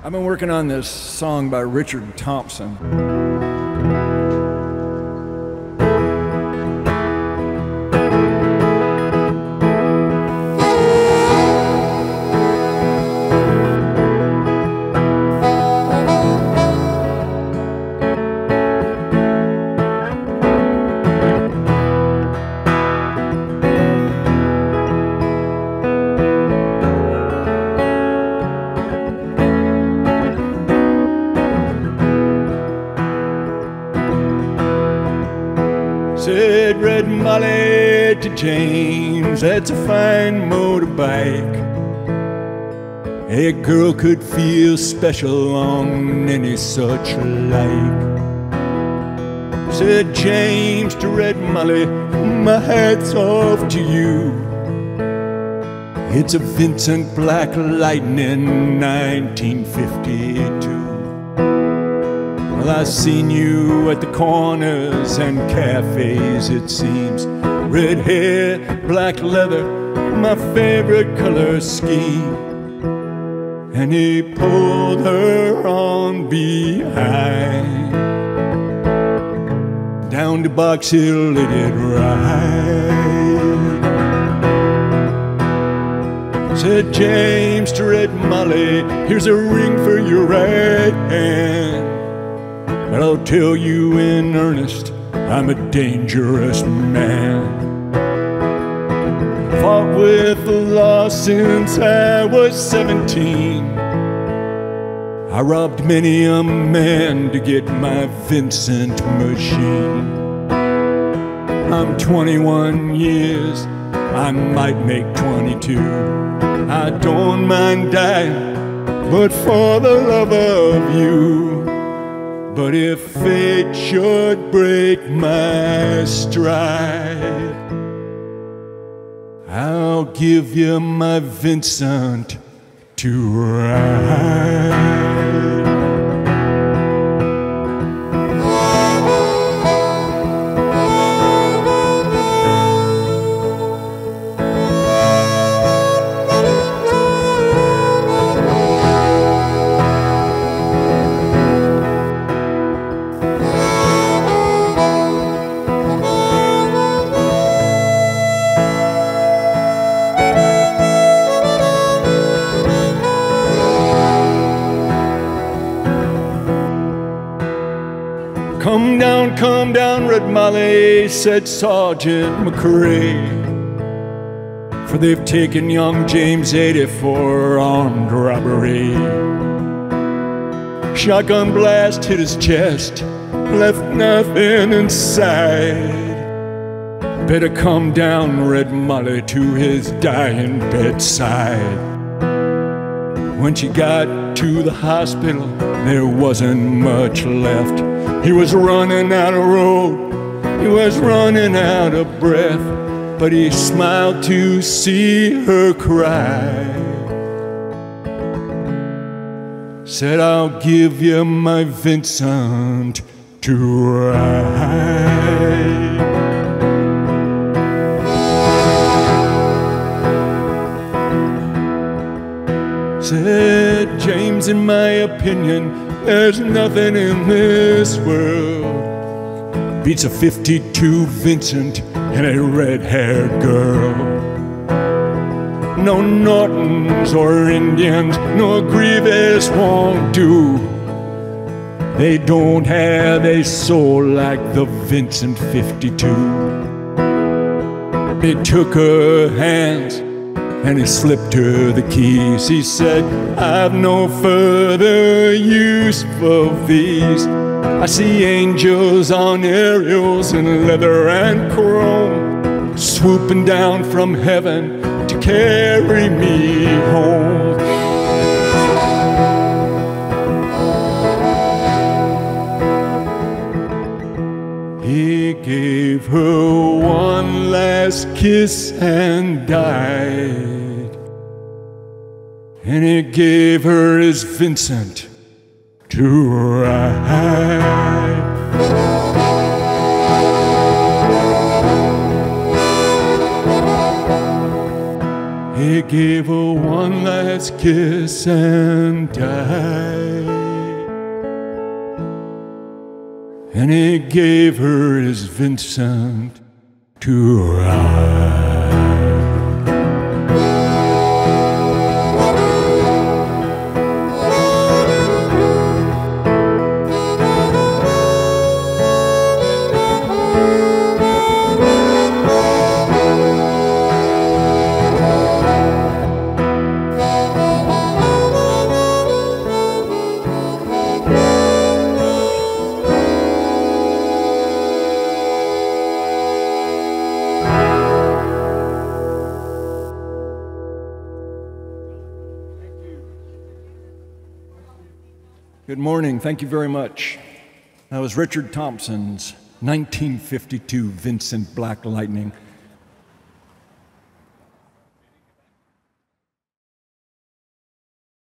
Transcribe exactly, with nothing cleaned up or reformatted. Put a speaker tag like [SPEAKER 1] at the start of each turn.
[SPEAKER 1] I've been working on this song by Richard Thompson.
[SPEAKER 2] Said Red Molly to James, that's a fine motorbike. A girl could feel special on any such like. Said James to Red Molly, my hat's off to you. It's a Vincent Black Lightning nineteen fifty-two. Well, I've seen you at the corners and cafes, it seems. Red hair, black leather, my favorite color scheme. And he pulled her on behind. Down to Box Hill they did ride. Said James to Red Molly, here's a ring for your right hand. But I'll tell you in earnest, I'm a dangerous man. Fought with the law since I was seventeen. I robbed many a man to get my Vincent machine. I'm twenty-one years, I might make twenty-two. I don't mind dying, but for the love of you. But if fate should break my stride, I'll give you my Vincent to ride. Come down, come down, Red Molly, said Sergeant McCrae. For they've taken young James eighty for armed robbery. Shotgun blast hit his chest, left nothing inside. Better come down, Red Molly, to his dying bedside. When she got to the hospital, there wasn't much left. He was running out of road, he was running out of breath, but he smiled to see her cry. Said, I'll give you my Vincent to ride. Said James, in my opinion, there's nothing in this world beats a fifty-two Vincent and a red-haired girl. No Nortons or Indians, no Grieves won't do. They don't have a soul like the Vincent fifty-two. He took her hands and he slipped her the keys. He said, I've no further use for these. I see angels on aerials in leather and chrome, swooping down from heaven to carry me home. He gave her one last kiss and died. And he gave her his Vincent to ride. He gave her one last kiss and died. And he gave her his Vincent to ride.
[SPEAKER 1] Good morning. Thank you very much. That was Richard Thompson's nineteen fifty-two Vincent Black Lightning.